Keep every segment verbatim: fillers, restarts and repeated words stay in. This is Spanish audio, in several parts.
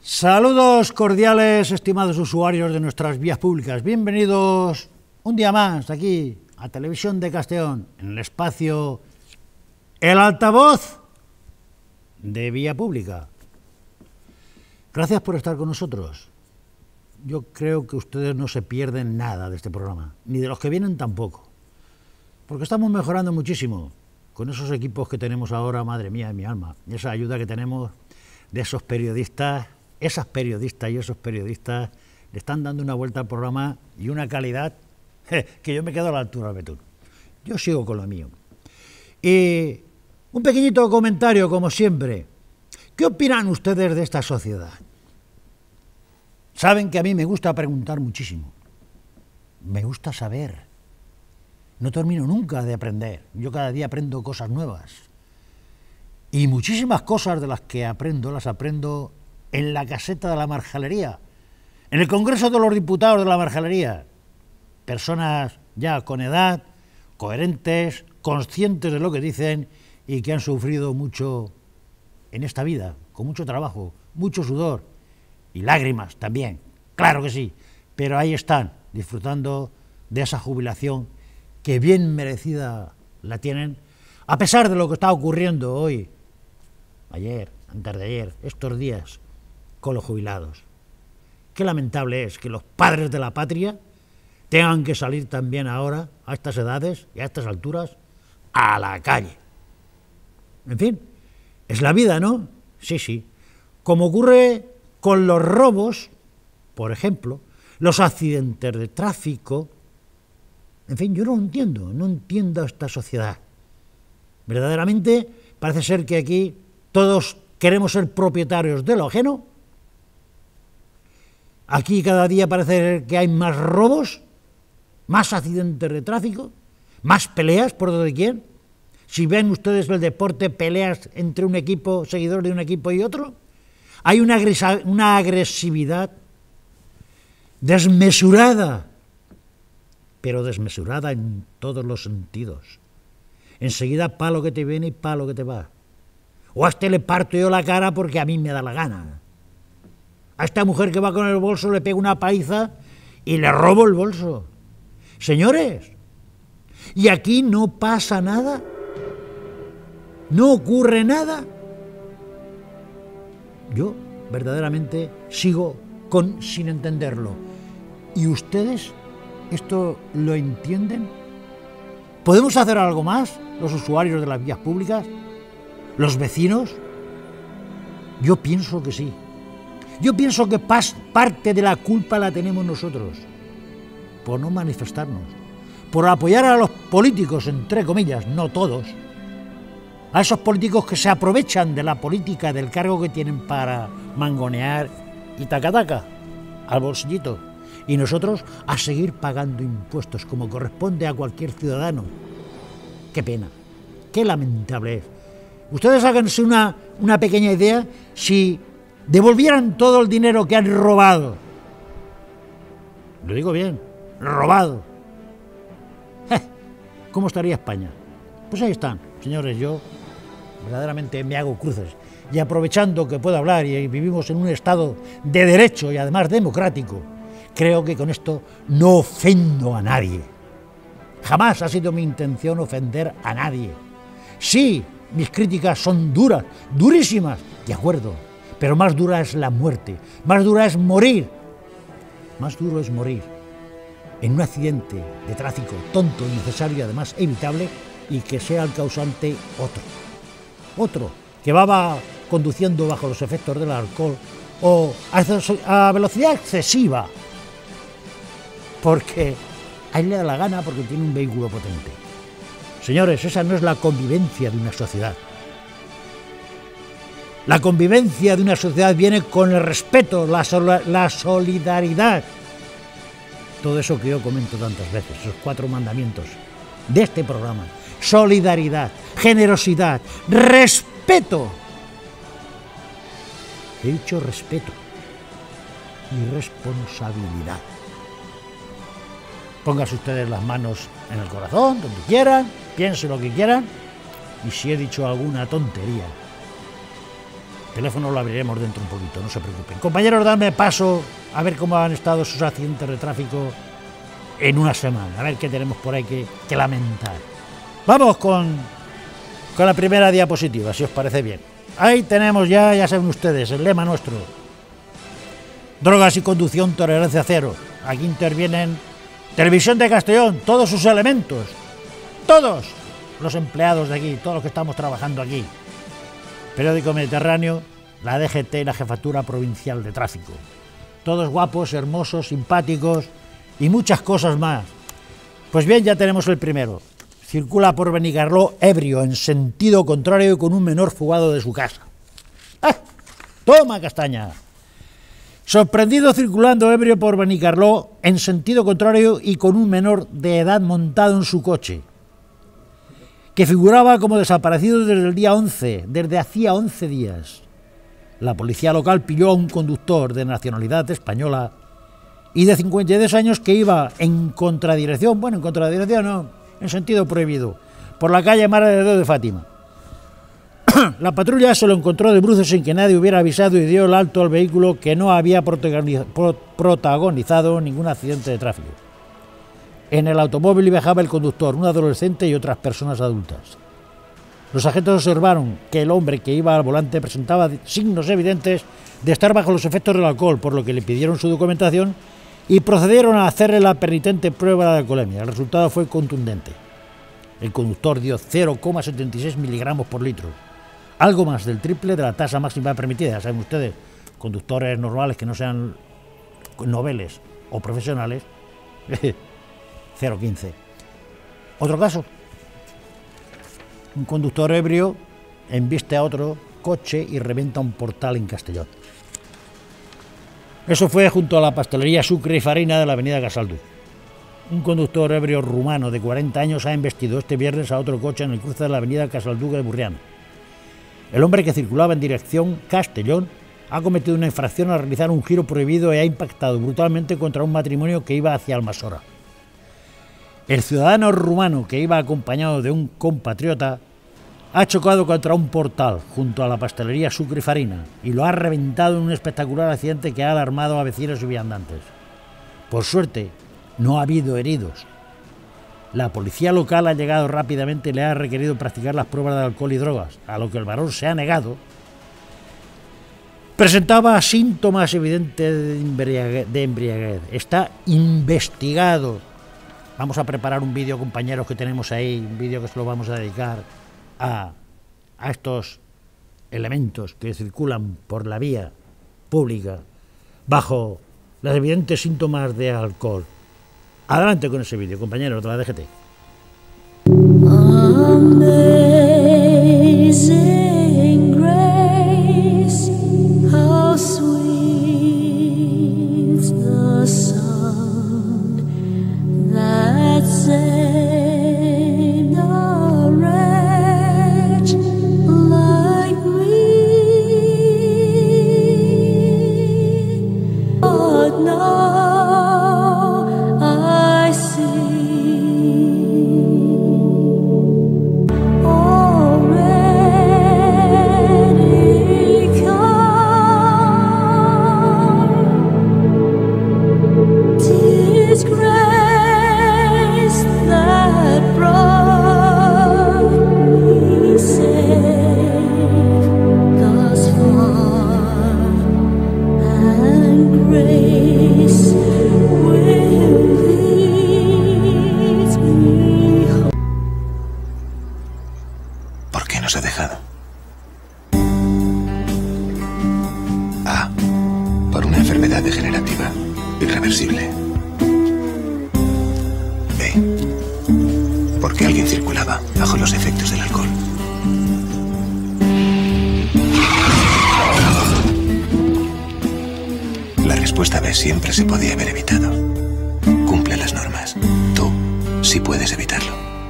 Saludos cordiales, estimados usuarios de nuestras vías públicas. Bienvenidos un día más aquí a Televisión de Castellón, en el espacio El Altavoz de Vía Pública. Gracias por estar con nosotros. Yo creo que ustedes no se pierden nada de este programa, ni de los que vienen tampoco, porque estamos mejorando muchísimo con esos equipos que tenemos ahora, madre mía de mi alma, y esa ayuda que tenemos de esos periodistas. Esas periodistas y esos periodistas le están dando una vuelta al programa y una calidad je, que yo me quedo a la altura del betún. Yo sigo con lo mío. Y un pequeñito comentario, como siempre. ¿Qué opinan ustedes de esta sociedad? Saben que a mí me gusta preguntar muchísimo. Me gusta saber. No termino nunca de aprender. Yo cada día aprendo cosas nuevas. Y muchísimas cosas de las que aprendo, las aprendo en la caseta de la Marjalería, en el Congreso de los Diputados de la Marjalería. Personas ya con edad, coherentes, conscientes de lo que dicen y que han sufrido mucho en esta vida, con mucho trabajo, mucho sudor y lágrimas también, claro que sí, pero ahí están, disfrutando de esa jubilación que bien merecida la tienen, a pesar de lo que está ocurriendo hoy, ayer, antes de ayer, estos días, con los jubilados. Qué lamentable es que los padres de la patria tengan que salir también ahora, a estas edades y a estas alturas, a la calle. En fin, es la vida, ¿no? Sí, sí. Como ocurre con los robos, por ejemplo, los accidentes de tráfico. En fin, yo no entiendo, no entiendo a esta sociedad. Verdaderamente parece ser que aquí todos queremos ser propietarios de lo ajeno. Aquí cada día parece que hay más robos, más accidentes de tráfico, más peleas por donde quieren. Si ven ustedes el deporte, peleas entre un equipo, seguidores de un equipo y otro, hay una, una agresividad desmesurada, pero desmesurada en todos los sentidos. Enseguida palo que te viene y palo que te va. O a este le parto yo la cara porque a mí me da la gana. A esta mujer que va con el bolso le pego una paliza y le robo el bolso. Señores, ¿y aquí no pasa nada? ¿No ocurre nada? Yo verdaderamente sigo con, sin entenderlo. ¿Y ustedes esto lo entienden? ¿Podemos hacer algo más, los usuarios de las vías públicas? ¿Los vecinos? Yo pienso que sí. Yo pienso que parte de la culpa la tenemos nosotros, por no manifestarnos, por apoyar a los políticos, entre comillas, no todos, a esos políticos que se aprovechan de la política, del cargo que tienen para mangonear y tacataca al bolsillito, y nosotros a seguir pagando impuestos como corresponde a cualquier ciudadano. Qué pena, qué lamentable es. Ustedes háganse una, una pequeña idea si devolvieran todo el dinero que han robado. Lo digo bien, robado. ¡Eh! ¿Cómo estaría España? Pues ahí están, señores, yo verdaderamente me hago cruces. Y aprovechando que puedo hablar y vivimos en un estado de derecho y además democrático, creo que con esto no ofendo a nadie. Jamás ha sido mi intención ofender a nadie. Sí, mis críticas son duras, durísimas, de acuerdo. Pero más dura es la muerte, más dura es morir, más duro es morir en un accidente de tráfico tonto, innecesario y además evitable, y que sea el causante otro, otro que va conduciendo bajo los efectos del alcohol o a velocidad excesiva, porque a él le da la gana porque tiene un vehículo potente. Señores, esa no es la convivencia de una sociedad. La convivencia de una sociedad viene con el respeto, la, sol- la solidaridad. Todo eso que yo comento tantas veces, esos cuatro mandamientos de este programa. Solidaridad, generosidad, respeto. He dicho respeto y responsabilidad. Pónganse ustedes las manos en el corazón, donde quieran, piensen lo que quieran, y si he dicho alguna tontería, teléfono lo abriremos dentro un poquito, no se preocupen. Compañeros, dadme paso a ver cómo han estado sus accidentes de tráfico en una semana, a ver qué tenemos por ahí que, que lamentar. Vamos con, con la primera diapositiva, si os parece bien. Ahí tenemos ya, ya saben ustedes, el lema nuestro. Drogas y conducción, tolerancia cero. Aquí intervienen Televisión de Castellón, todos sus elementos, todos los empleados de aquí, todos los que estamos trabajando aquí. Periódico Mediterráneo, la D G T y la Jefatura Provincial de Tráfico. Todos guapos, hermosos, simpáticos y muchas cosas más. Pues bien, ya tenemos el primero. Circula por Benicarló ebrio en sentido contrario y con un menor fugado de su casa. ¡Ah! ¡Toma, castaña! Sorprendido circulando ebrio por Benicarló en sentido contrario y con un menor de edad montado en su coche, que figuraba como desaparecido desde el día once, desde hacía once días. La policía local pilló a un conductor de nacionalidad española y de cincuenta y dos años que iba en contradirección, bueno, en contradirección no, en sentido prohibido, por la calle Madre de Dios de Fátima. La patrulla se lo encontró de bruces sin que nadie hubiera avisado y dio el alto al vehículo, que no había protagonizado ningún accidente de tráfico. En el automóvil viajaba el conductor, un adolescente y otras personas adultas. Los agentes observaron que el hombre que iba al volante presentaba signos evidentes de estar bajo los efectos del alcohol, por lo que le pidieron su documentación y procedieron a hacerle la penitente prueba de alcoholemia. El resultado fue contundente. El conductor dio cero coma setenta y seis miligramos por litro, algo más del triple de la tasa máxima permitida. Ya saben ustedes, conductores normales que no sean noveles o profesionales, cero coma quince. Otro caso, un conductor ebrio embiste a otro coche y reventa un portal en Castellón. Eso fue junto a la pastelería Sucre y Farina de la avenida Casaldú. Un conductor ebrio rumano de cuarenta años ha embestido este viernes a otro coche en el cruce de la avenida Casaldú de Burrián. El hombre, que circulaba en dirección Castellón, ha cometido una infracción al realizar un giro prohibido y ha impactado brutalmente contra un matrimonio que iba hacia Almasora. El ciudadano rumano, que iba acompañado de un compatriota, ha chocado contra un portal junto a la pastelería Sucre y Farina y lo ha reventado en un espectacular accidente que ha alarmado a vecinos y viandantes. Por suerte, no ha habido heridos. La policía local ha llegado rápidamente y le ha requerido practicar las pruebas de alcohol y drogas, a lo que el varón se ha negado. Presentaba síntomas evidentes de embriaguez, de embriaguez. Está investigado. Vamos a preparar un vídeo, compañeros, que tenemos ahí, un vídeo que se lo vamos a dedicar a, a estos elementos que circulan por la vía pública bajo los evidentes síntomas de alcohol. Adelante con ese vídeo, compañeros de la D G T. Amazing grace, how sweet the sound that saved a wretch like me. But now I see already come. 'Tis grace that brought me safe thus far, and grace will lead me home. ¿Por qué nos ha dejado? A. Por una enfermedad degenerativa irreversible. B. Porque alguien circulaba bajo los efectos del alcohol. La respuesta B siempre se podía haber evitado. Cumple las normas. Tú sí puedes evitarlo.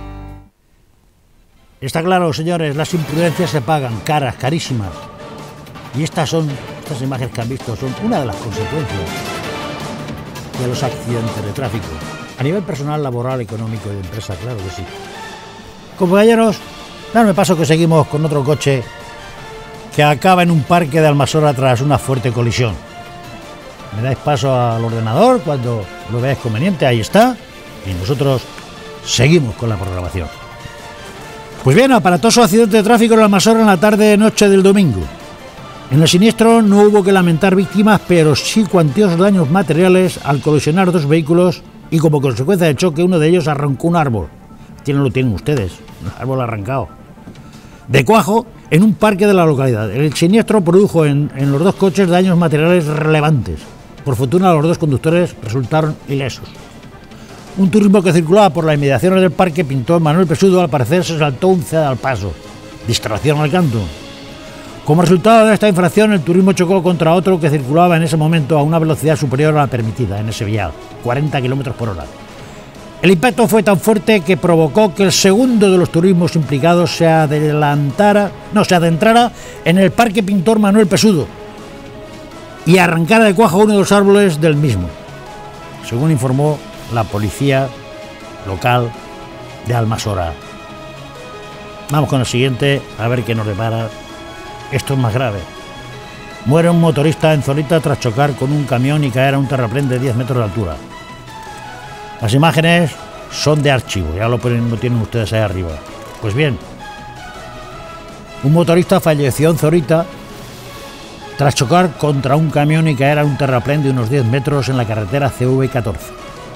Está claro, señores, las imprudencias se pagan, caras, carísimas. Y estas son, estas imágenes que han visto, son una de las consecuencias de los accidentes de tráfico. A nivel personal, laboral, económico y de empresa, claro que sí. Compañeros, dadme paso que seguimos con otro coche que acaba en un parque de Almasora tras una fuerte colisión. Me dais paso al ordenador cuando lo veáis conveniente, ahí está, y nosotros seguimos con la programación. Pues bien, aparatoso accidente de tráfico en Almasora en la tarde-noche del domingo. En el siniestro no hubo que lamentar víctimas, pero sí cuantiosos daños materiales al colisionar dos vehículos y como consecuencia del choque uno de ellos arrancó un árbol. Aquí no lo tienen ustedes, un árbol arrancado. De cuajo en un parque de la localidad. El siniestro produjo en, en los dos coches daños materiales relevantes. Por fortuna los dos conductores resultaron ilesos. Un turismo que circulaba por las inmediaciones del parque Pintor Manuel Pesudo al parecer se saltó un ceda al paso. Distracción al canto. Como resultado de esta infracción, el turismo chocó contra otro que circulaba en ese momento a una velocidad superior a la permitida en ese vial, cuarenta kilómetros por hora. El impacto fue tan fuerte que provocó que el segundo de los turismos implicados se adelantara, no, se adentrara en el parque Pintor Manuel Pesudo y arrancara de cuajo uno de los árboles del mismo, según informó la policía local de Almasora. Vamos con el siguiente, a ver qué nos depara. Esto es más grave. Muere un motorista en Zorita tras chocar con un camión y caer a un terraplén de diez metros de altura. Las imágenes son de archivo, ya lo, ponen, lo tienen ustedes ahí arriba. Pues bien, un motorista falleció en Zorita tras chocar contra un camión y caer a un terraplén de unos diez metros en la carretera C V catorce.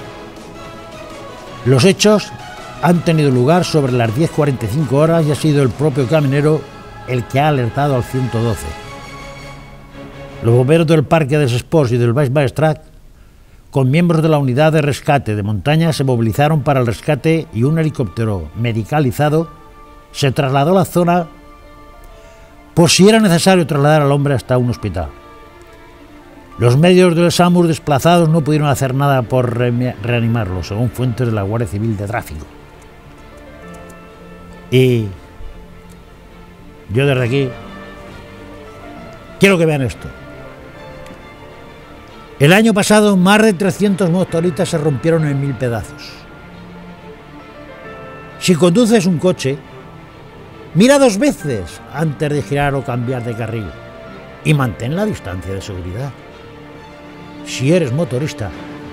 Los hechos han tenido lugar sobre las diez cuarenta y cinco horas y ha sido el propio camionero el que ha alertado al ciento doce. Los bomberos del Parque de Sports y del Baix Maestrat, con miembros de la unidad de rescate de montaña, se movilizaron para el rescate y un helicóptero medicalizado se trasladó a la zona por si era necesario trasladar al hombre hasta un hospital. Los medios del SAMUR desplazados no pudieron hacer nada por re- reanimarlo, según fuentes de la Guardia Civil de Tráfico. Y yo desde aquí quiero que vean esto. El año pasado más de trescientos motoristas se rompieron en mil pedazos. Si conduces un coche, mira dos veces antes de girar o cambiar de carril y mantén la distancia de seguridad. Si eres motorista,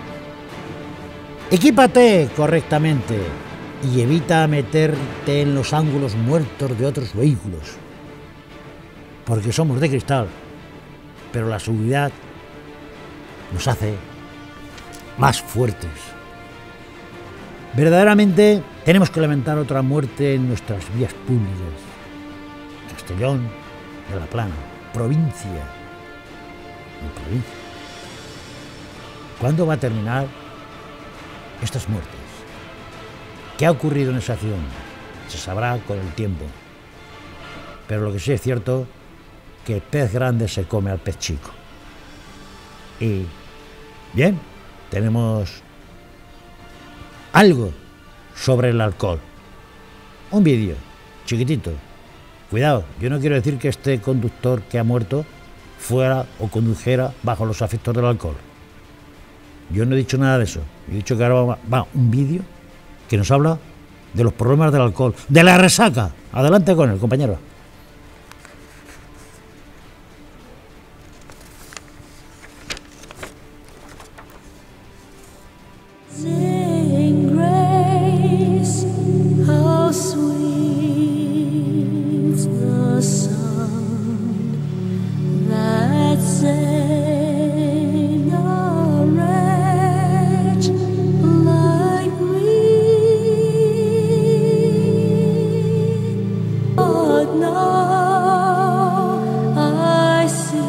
equípate correctamente y evita meterte en los ángulos muertos de otros vehículos, porque somos de cristal, pero la seguridad nos hace más fuertes. Verdaderamente tenemos que lamentar otra muerte en nuestras vías públicas. Castellón de la Plana, provincia. En provincia. ¿Cuándo va a terminar estas muertes? ¿Qué ha ocurrido en esa acción? Se sabrá con el tiempo. Pero lo que sí es cierto, que el pez grande se come al pez chico. Y, bien, tenemos algo sobre el alcohol. Un vídeo, chiquitito. Cuidado, yo no quiero decir que este conductor que ha muerto fuera o condujera bajo los efectos del alcohol. Yo no he dicho nada de eso. He dicho que ahora va, va un vídeo que nos habla de los problemas del alcohol, de la resaca. Adelante con él, compañero. Sing grace, how sweet the sound that sang a wretch like me. But now I see.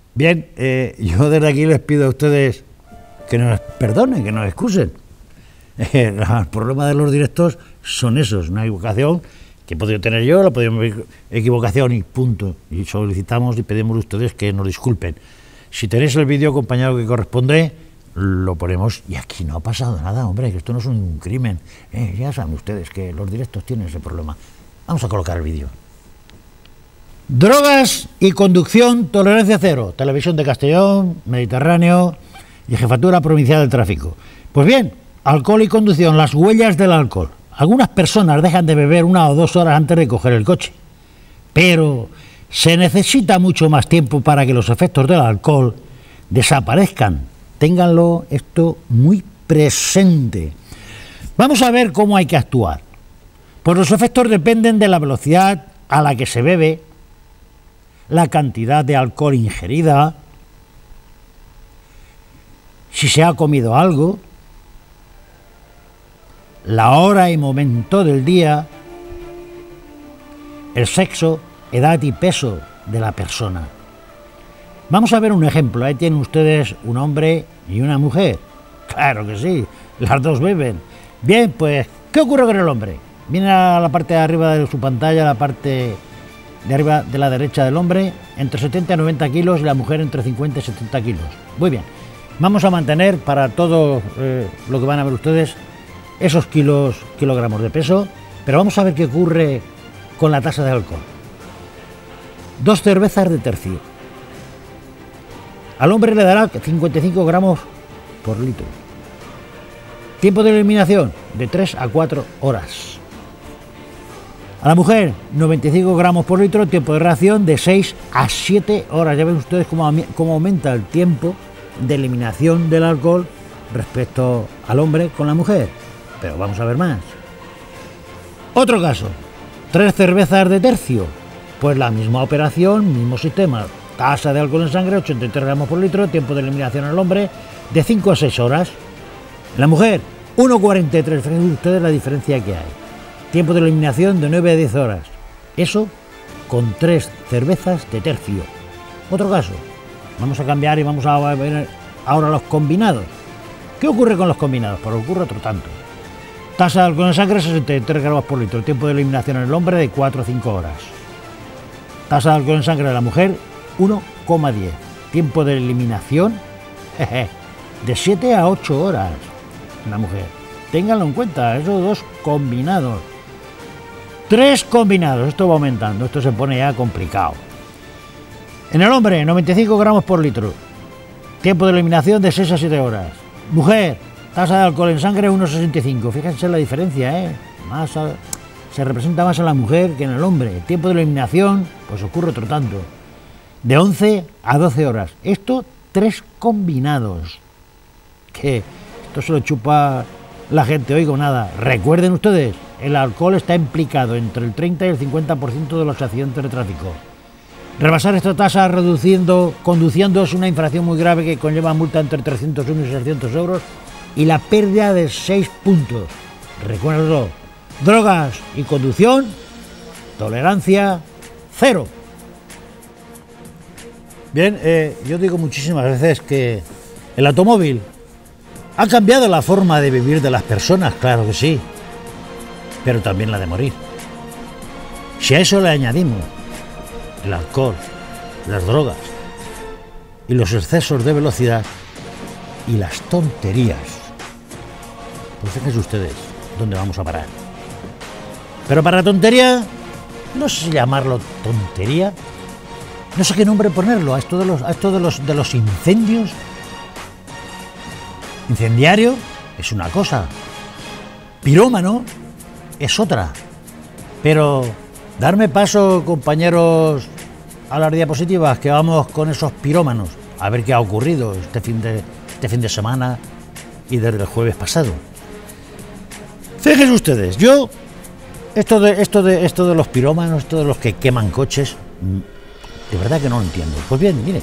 Bien, eh, yo desde aquí les pido a ustedes que nos perdonen, que nos excusen. El problema de los directos son esos, una equivocación que he podido tener yo, la he podido equivocación y punto. Y solicitamos y pedimos a ustedes que nos disculpen. Si tenéis el vídeo acompañado que corresponde, lo ponemos. Y aquí no ha pasado nada, hombre, que esto no es un crimen. Eh, ya saben ustedes que los directos tienen ese problema. Vamos a colocar el vídeo. Drogas y conducción, tolerancia cero. Televisión de Castellón, Mediterráneo y Jefatura Provincial del Tráfico. Pues bien, alcohol y conducción, las huellas del alcohol. Algunas personas dejan de beber una o dos horas antes de coger el coche, pero se necesita mucho más tiempo para que los efectos del alcohol desaparezcan. Ténganlo esto muy presente. Vamos a ver cómo hay que actuar. Pues los efectos dependen de la velocidad a la que se bebe, la cantidad de alcohol ingerida, si se ha comido algo, la hora y momento del día, el sexo, edad y peso de la persona. Vamos a ver un ejemplo. Ahí tienen ustedes un hombre y una mujer. Claro que sí, las dos beben. Bien, pues, ¿qué ocurre con el hombre? Viene a la parte de arriba de su pantalla, la parte de arriba de la derecha del hombre, entre setenta y noventa kilos, y la mujer entre cincuenta y setenta kilos. Muy bien, vamos a mantener para todo eh, lo que van a ver ustedes esos kilos, kilogramos de peso, pero vamos a ver qué ocurre con la tasa de alcohol. Dos cervezas de tercio. Al hombre le dará cincuenta y cinco gramos por litro. Tiempo de eliminación de tres a cuatro horas. A la mujer, noventa y cinco gramos por litro, tiempo de reacción de seis a siete horas. Ya ven ustedes cómo, cómo aumenta el tiempo de eliminación del alcohol respecto al hombre con la mujer. Pero vamos a ver más. Otro caso, tres cervezas de tercio. Pues la misma operación, mismo sistema. Tasa de alcohol en sangre, ochenta y tres gramos por litro, tiempo de eliminación al hombre de cinco a seis horas. La mujer, uno coma cuarenta y tres. Fíjense ustedes la diferencia que hay. Tiempo de eliminación de nueve a diez horas. Eso con tres cervezas de tercio. Otro caso. Vamos a cambiar y vamos a ver ahora los combinados. ¿Qué ocurre con los combinados? Pues ocurre otro tanto. Tasa de alcohol en sangre, sesenta y tres gramos por litro. Tiempo de eliminación en el hombre de cuatro a cinco horas. Tasa de alcohol en sangre de la mujer, uno coma diez. Tiempo de eliminación jeje, de siete a ocho horas. La mujer. Ténganlo en cuenta, esos dos combinados. Tres combinados, esto va aumentando, esto se pone ya complicado. En el hombre, noventa y cinco gramos por litro. Tiempo de eliminación de seis a siete horas. Mujer, tasa de alcohol en sangre, uno coma sesenta y cinco. Fíjense la diferencia, ¿eh? Más a, se representa más en la mujer que en el hombre. Tiempo de eliminación, pues ocurre otro tanto. De once a doce horas. Esto, tres combinados. Que esto se lo chupa la gente, oigo nada. Recuerden ustedes, el alcohol está implicado entre el treinta y el cincuenta por ciento de los accidentes de tráfico. Rebasar esta tasa reduciendo, conduciendo es una infracción muy grave que conlleva multa entre trescientos uno y seiscientos euros y la pérdida de seis puntos. Recuerdo, drogas y conducción, tolerancia cero. Bien, eh, yo digo muchísimas veces que el automóvil ha cambiado la forma de vivir de las personas, claro que sí, pero también la de morir. Si a eso le añadimos el alcohol, las drogas y los excesos de velocidad y las tonterías, pues fíjense ustedes dónde vamos a parar. Pero para tontería, no sé si llamarlo tontería, no sé qué nombre ponerlo a esto de los, a esto de los, de los incendios. Incendiario es una cosa, pirómano es otra. Pero darme paso, compañeros, a las diapositivas, que vamos con esos pirómanos, a ver qué ha ocurrido este fin de, este fin de semana y desde el jueves pasado. Fíjense ustedes, yo, esto de, esto de, esto de los pirómanos, esto de los que queman coches, de verdad que no lo entiendo. Pues bien, mire.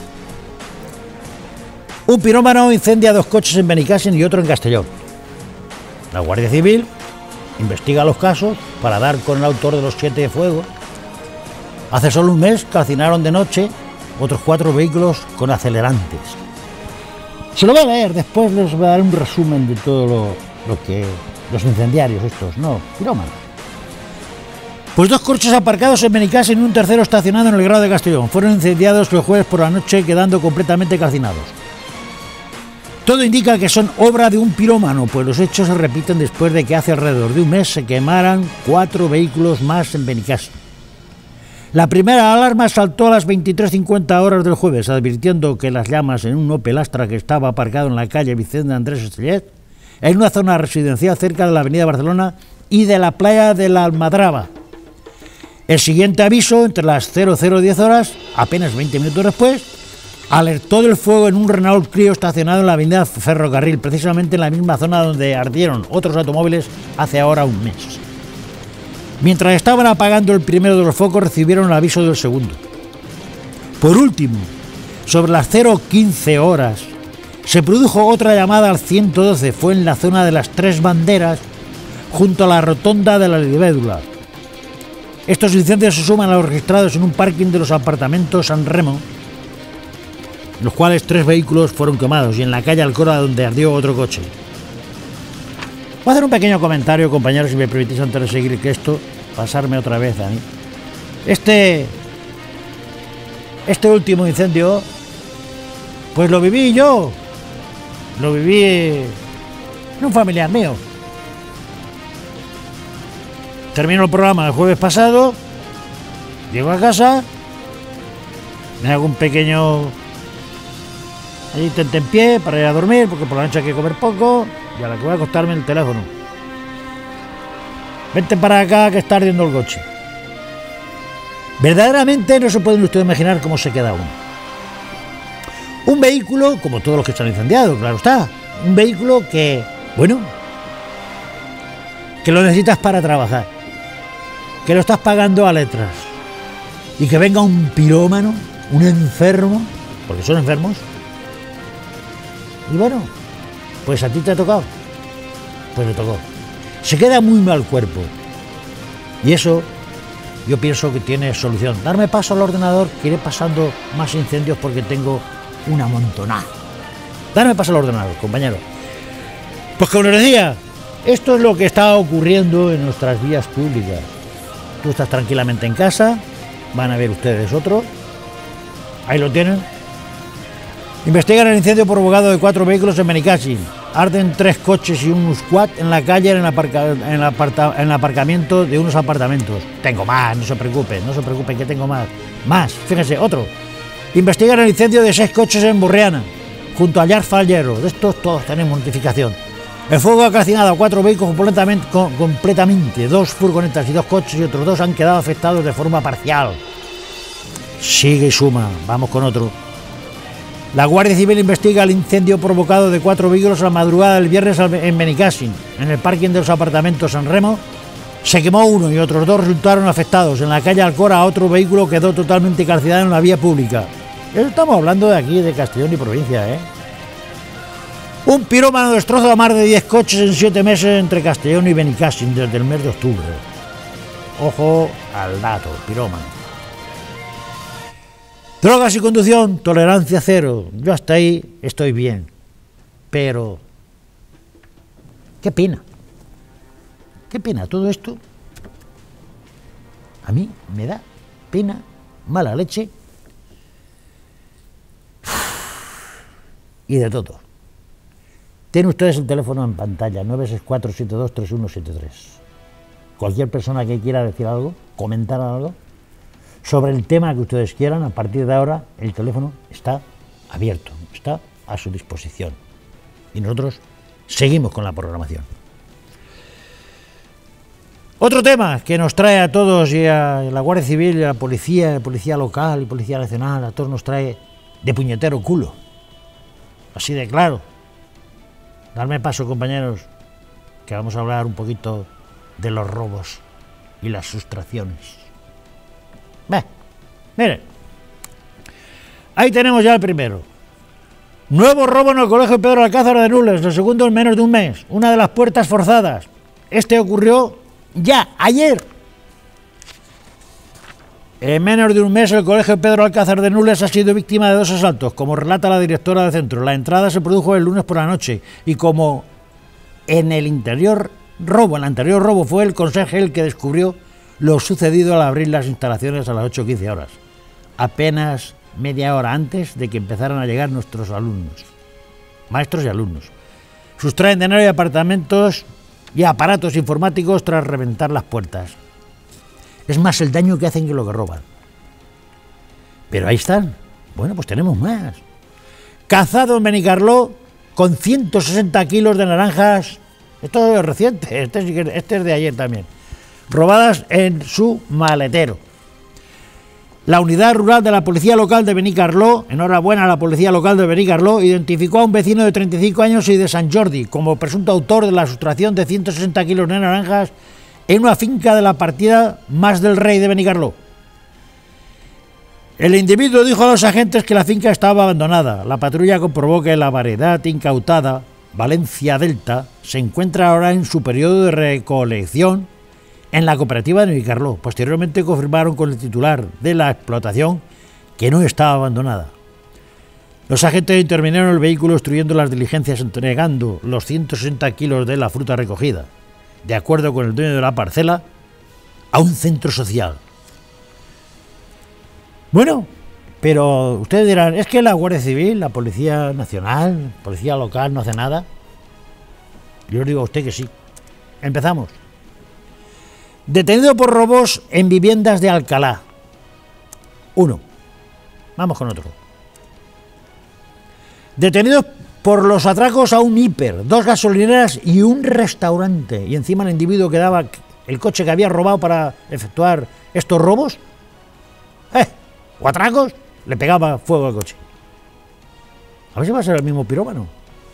Un pirómano incendia dos coches en Benicàssim y otro en Castellón. La Guardia Civil investiga los casos para dar con el autor de los siete fuegos. Hace solo un mes calcinaron de noche otros cuatro vehículos con acelerantes. Se lo voy a leer, después les voy a dar un resumen de todo lo, lo que los incendiarios estos, no, pirómanos. Pues dos coches aparcados en Benicàssim y un tercero estacionado en el Grau de Castellón fueron incendiados el jueves por la noche, quedando completamente calcinados. Todo indica que son obra de un pirómano, pues los hechos se repiten después de que hace alrededor de un mes se quemaran cuatro vehículos más en Benicàssim. La primera alarma saltó a las veintitrés cincuenta horas del jueves, advirtiendo que las llamas en un Opel Astra que estaba aparcado en la calle Vicente Andrés Estellet, en una zona residencial cerca de la avenida Barcelona y de la playa de la Almadraba. El siguiente aviso, entre las cero cero diez horas, apenas veinte minutos después, alertó del fuego en un Renault Clio estacionado en la avenida Ferrocarril, precisamente en la misma zona donde ardieron otros automóviles hace ahora un mes. Mientras estaban apagando el primero de los focos, recibieron el aviso del segundo. Por último, sobre las cero quince horas, se produjo otra llamada al ciento doce, fue en la zona de las Tres Banderas, junto a la rotonda de la Libélula. Estos incendios se suman a los registrados en un parking de los apartamentos San Remo, en los cuales tres vehículos fueron quemados, y en la calle Alcora, donde ardió otro coche. Voy a hacer un pequeño comentario, compañeros, si me permitís, antes de seguir, que esto, pasarme otra vez a mí. Este, este último incendio, pues lo viví yo, lo viví en un familiar mío. Termino el programa el jueves pasado, llego a casa, me hago un pequeño ahí tentempié para ir a dormir, porque por la noche hay que comer poco, y a la que voy a acostarme el teléfono. Vente para acá que está ardiendo el coche. Verdaderamente no se pueden ustedes imaginar cómo se queda uno. Un vehículo, como todos los que están incendiados, claro está, un vehículo que, bueno, que lo necesitas para trabajar, que lo estás pagando a letras, y que venga un pirómano, un enfermo, porque son enfermos, y bueno, pues a ti te ha tocado, pues le tocó. Se queda muy mal cuerpo, y eso yo pienso que tiene solución. Darme paso al ordenador, que iré pasando más incendios porque tengo una montonada. Darme paso al ordenador, compañero. Pues como les decía, esto es lo que está ocurriendo en nuestras vías públicas. Tú estás tranquilamente en casa, van a ver ustedes otro, ahí lo tienen. Investigan el incendio provocado de cuatro vehículos en Benicàssim. Arden tres coches y un squad en la calle en el, aparca, en, el aparta, en el aparcamiento de unos apartamentos. Tengo más, no se preocupen, no se preocupen que tengo más. Más, fíjense, otro. Investigan el incendio de seis coches en Burriana, junto a Llar Fallero. De estos todos tenemos notificación. El fuego ha calcinado a cuatro vehículos completamente, completamente. Dos furgonetas y dos coches y otros dos han quedado afectados de forma parcial. Sigue y suma, vamos con otro. La Guardia Civil investiga el incendio provocado de cuatro vehículos a la madrugada del viernes en Benicàssim. En el parking de los apartamentos San Remo se quemó uno y otros dos resultaron afectados. En la calle Alcora otro vehículo quedó totalmente calcinado en la vía pública. Estamos hablando de aquí, de Castellón y provincia, ¿eh? Un pirómano destroza más de diez coches en siete meses entre Castellón y Benicàssim desde el mes de octubre. Ojo al dato, pirómano. Drogas y conducción, tolerancia cero. Yo hasta ahí estoy bien. Pero qué pena. Qué pena todo esto. A mí me da pena, mala leche y de todo. Tienen ustedes el teléfono en pantalla, nueve seis cuatro siete dos tres uno siete tres. Cualquier persona que quiera decir algo, comentar algo sobre el tema que ustedes quieran, a partir de ahora el teléfono está abierto, está a su disposición. Y nosotros seguimos con la programación. Otro tema que nos trae a todos, y a la Guardia Civil, y a la policía, la policía local y policía nacional, a todos nos trae de puñetero culo. Así de claro. Darme paso, compañeros, que vamos a hablar un poquito de los robos y las sustracciones. Ve, miren, ahí tenemos ya el primero. Nuevo robo en el colegio Pedro Alcázar de Nules, el segundo en menos de un mes. Una de las puertas forzadas. Este ocurrió ya, ayer. En menos de un mes el colegio Pedro Alcázar de Nules ha sido víctima de dos asaltos, como relata la directora del centro. La entrada se produjo el lunes por la noche y como en el interior robo, en el anterior robo fue el conserje el que descubrió lo sucedido al abrir las instalaciones a las ocho quince horas, apenas media hora antes de que empezaran a llegar nuestros alumnos, maestros y alumnos. Sustraen dinero y apartamentos y aparatos informáticos tras reventar las puertas. Es más el daño que hacen que lo que roban. Pero ahí están. Bueno, pues tenemos más. Cazado en Benicarló con ciento sesenta kilos de naranjas. Esto es reciente, este es, este es de ayer también. Robadas en su maletero. La unidad rural de la policía local de Benicarló, enhorabuena a la policía local de Benicarló, identificó a un vecino de treinta y cinco años y de Sant Jordi como presunto autor de la sustracción de ciento sesenta kilos de naranjas en una finca de la partida Mas del Rey de Benicarló. El individuo dijo a los agentes que la finca estaba abandonada. La patrulla comprobó que la variedad incautada, Valencia Delta, se encuentra ahora en su periodo de recolección en la cooperativa de Benicarló. Posteriormente confirmaron con el titular de la explotación que no estaba abandonada. Los agentes intervinieron en el vehículo obstruyendo las diligencias, entregando los ciento sesenta kilos de la fruta recogida, de acuerdo con el dueño de la parcela, a un centro social. Bueno, pero ustedes dirán, es que la Guardia Civil, la Policía Nacional, Policía Local no hace nada. Yo les digo a usted que sí. Empezamos. Detenido por robos en viviendas de Alcalá. Uno. Vamos con otro. Detenidos por los atracos a un hiper, dos gasolineras y un restaurante. Y encima el individuo que daba el coche que había robado para efectuar estos robos, eh, o atracos, le pegaba fuego al coche. A ver si va a ser el mismo pirómano.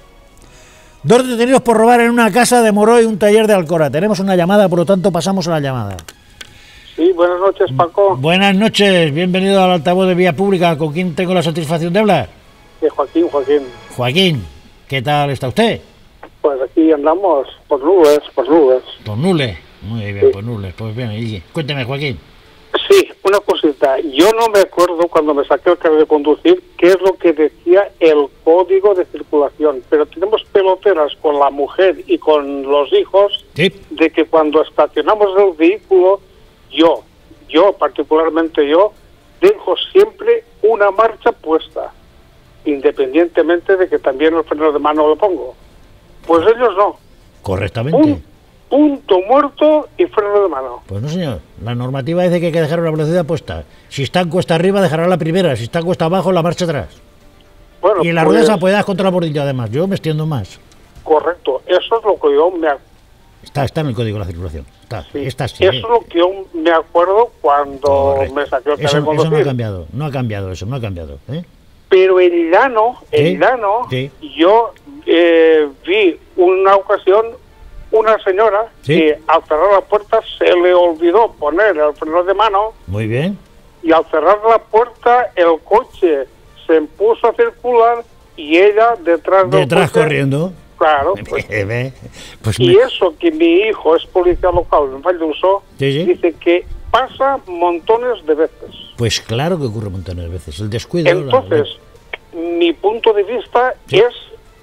Dos detenidos por robar en una casa de Moró y un taller de Alcora. Tenemos una llamada, por lo tanto pasamos a la llamada. Sí, buenas noches, Paco. Buenas noches, bienvenido al altavoz de Vía Pública. ¿Con quién tengo la satisfacción de hablar? Sí, Joaquín, Joaquín. Joaquín, ¿qué tal está usted? Pues aquí andamos por nubes, por nubes. Por nules. Muy bien, Sí. por nules. Pues bien, y cuénteme, Joaquín. Sí, una cosita. Yo no me acuerdo cuando me saqué el carnet de conducir qué es lo que decía el código de circulación, pero tenemos peloteras con la mujer y con los hijos Sí. de que cuando estacionamos el vehículo, yo, yo particularmente yo, dejo siempre una marcha puesta, independientemente de que también el freno de mano lo pongo. Pues ellos no. Correctamente. Un punto muerto y freno de mano. Pues no, señor. La normativa dice que hay que dejar una velocidad puesta. Si está en cuesta arriba, dejará la primera. Si está en cuesta abajo, la marcha atrás. Bueno, Y en las pues, ruedas apoyadas contra la bordilla, además. Yo me extiendo más. correcto, eso es lo que yo me acuerdo. Está, está en el código de la circulación. Está, Sí. está sí. Eso es lo que yo me acuerdo cuando Correcto. me saqué el carnet Eso, de eso no ha conducir. cambiado. No ha cambiado eso, no ha cambiado. ¿eh? Pero en Llano, Sí. en Llano, Sí. yo eh, vi una ocasión una señora Sí. que al cerrar la puerta se le olvidó poner el freno de mano Muy bien. y al cerrar la puerta el coche se puso a circular y ella detrás del Detrás coche, corriendo. claro, pues, Ve, pues y me- eso que mi hijo es policía local en Valldeuso, Sí, sí. dice que pasa montones de veces. Pues claro que ocurre montones de veces. El descuido. la- Entonces, mi punto de vista Sí. es,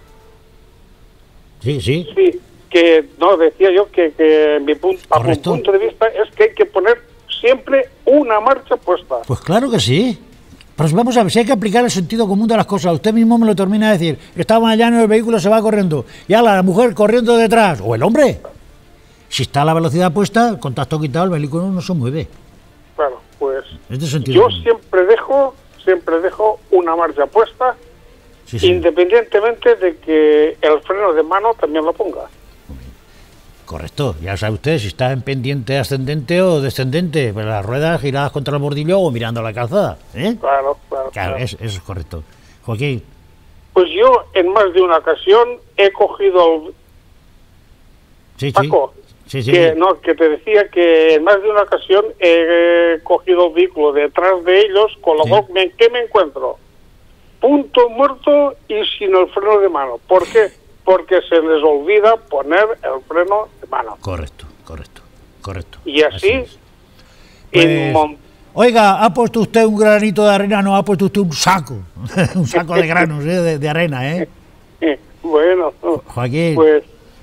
Sí, sí. sí, que, no, decía yo que, que mi punto, a mi Correcto. punto de vista es que hay que poner siempre una marcha puesta. Pues claro que sí. Pero vamos a ver, si hay que aplicar el sentido común de las cosas. Usted mismo me lo termina de decir. Estaba allá en el vehículo, se va corriendo. Y a la mujer corriendo detrás. O el hombre. Si está a la velocidad puesta, el contacto quitado, el vehículo no se mueve. Claro, pues Es de sentido yo común. siempre dejo, siempre dejo una marcha puesta, Sí, sí. independientemente de que el freno de mano también lo ponga. Correcto. Ya sabe usted si está en pendiente ascendente o descendente. Pero las ruedas giradas contra el bordillo o mirando la calzada. ¿eh? Claro, claro. Claro, claro. es- eso es correcto. Joaquín. Pues yo en más de una ocasión he cogido el, Sí, sí. Paco, Sí, sí. que no, que te decía que en más de una ocasión he eh, cogido el vehículo detrás de ellos, con lo Sí. cual, ¿en qué me encuentro? Punto muerto y sin el freno de mano. ¿Por qué? Porque se les olvida poner el freno de mano. Correcto, correcto, correcto. Y así, es. en Pues, mon- oiga, ha puesto usted un granito de arena, no ha puesto usted un saco, un saco de granos, ¿eh? de, de arena, ¿eh? eh, bueno, Joaquín, pues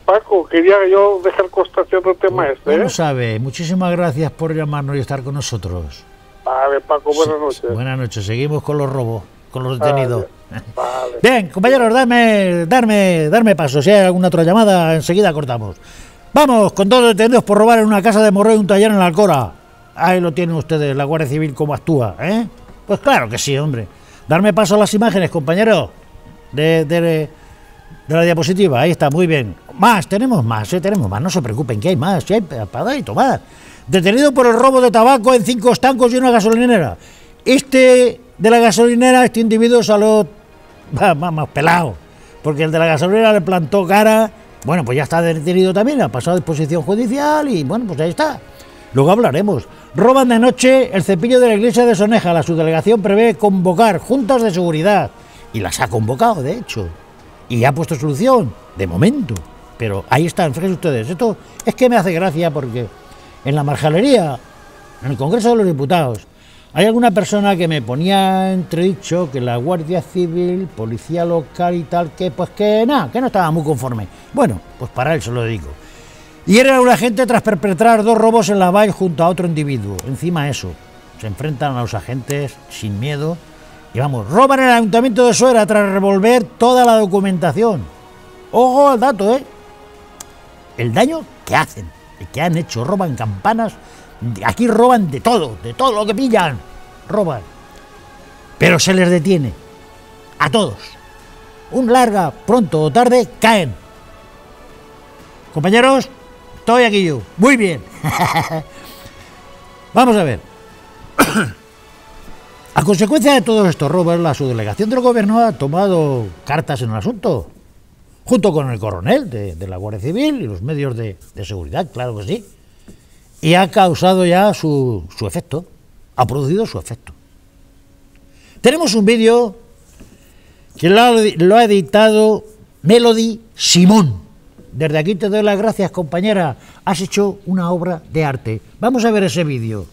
Paco, quería yo dejar constancia del tema este. ¿eh? ¿Cómo sabe? Muchísimas gracias por llamarnos y estar con nosotros. Vale, Paco, buenas noches. Buenas noches, seguimos con los robos, con los detenidos. Vale, vale. Bien, compañeros, darme, darme, darme paso. Si hay alguna otra llamada, enseguida cortamos. Vamos, con dos detenidos por robar en una casa de Morreo y un taller en la Alcora. Ahí lo tienen ustedes, la Guardia Civil, cómo actúa, ¿eh? Pues claro que sí, hombre. Darme paso a las imágenes, compañeros, de, de, de la diapositiva. Ahí está, muy bien. Más, tenemos más, ¿eh? Tenemos más, no se preocupen, que hay más, que hay para dar y tomar. Detenido por el robo de tabaco en cinco estancos y una gasolinera. Este de la gasolinera, este individuo salió más, más pelado, porque el de la gasolinera le plantó cara. Bueno, pues ya está detenido también, ha pasado a disposición judicial y bueno, pues ahí está. Luego hablaremos. Roban de noche el cepillo de la iglesia de Soneja. La subdelegación prevé convocar juntas de seguridad. Y las ha convocado, de hecho. Y ha puesto solución, de momento. Pero ahí están, fíjense ustedes. Esto es que me hace gracia porque en la marjalería, en el Congreso de los Diputados, hay alguna persona que me ponía entredicho que la Guardia Civil, Policía Local y tal, que pues que nada, que no estaba muy conforme. Bueno, pues para él se lo digo. Y era un agente tras perpetrar dos robos en la vall junto a otro individuo. Encima eso, se enfrentan a los agentes sin miedo y vamos, roban el Ayuntamiento de Suera tras revolver toda la documentación. Ojo al dato, ¿eh? El daño que hacen, el que han hecho, roban campanas, aquí roban de todo, de todo lo que pillan, roban. Pero se les detiene, a todos. Un larga, pronto o tarde, caen. Compañeros, estoy aquí yo. Muy bien. Vamos a ver. A consecuencia de todos estos robos, la subdelegación del gobierno ha tomado cartas en el asunto, junto con el coronel de, de la Guardia Civil y los medios de, de seguridad, claro que sí. Y ha causado ya su, su efecto, ha producido su efecto. Tenemos un vídeo que lo ha, lo ha editado Melody Simón. Desde aquí te doy las gracias, compañera. Has hecho una obra de arte. Vamos a ver ese vídeo.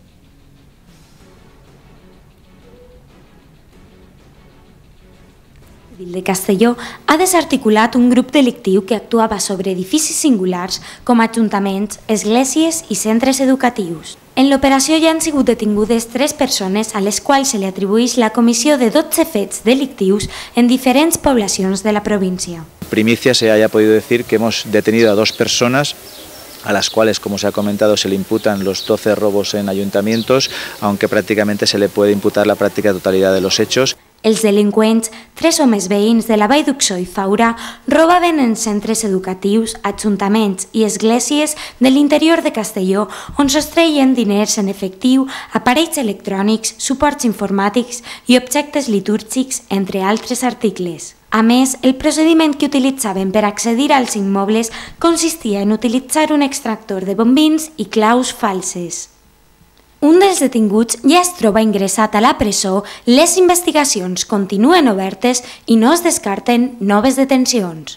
De Castelló ha desarticulat un grup delictiu que actuava sobre edificis singulars com ajuntaments, esglésies i centres educatius. En l'operació ja han sigut detingudes tres persones a les quals se li atribueix la comissió de dotze fets delictius en diferents poblacions de la província. Primicia se haya podido decir que hemos detenido a dos personas a las cuales, como se ha comentado, se le imputan los doce robos en ayuntamientos, aunque prácticamente se le puede imputar la práctica totalidad de los hechos. Els delinqüents, tres homes veïns de la Vall d'Uxó i Faura, robaven en centres educatius, ajuntaments i esglésies de l'interior de Castelló, on sostreien diners en efectiu, aparells electrònics, suports informàtics i objectes litúrgics, entre altres articles. A més, el procediment que utilitzaven per accedir als immobles consistia en utilitzar un extractor de bombins i claus falses. Un dels detinguts ja es troba ingressat a la presó, les investigacions continuen obertes i no es descarten noves detencions.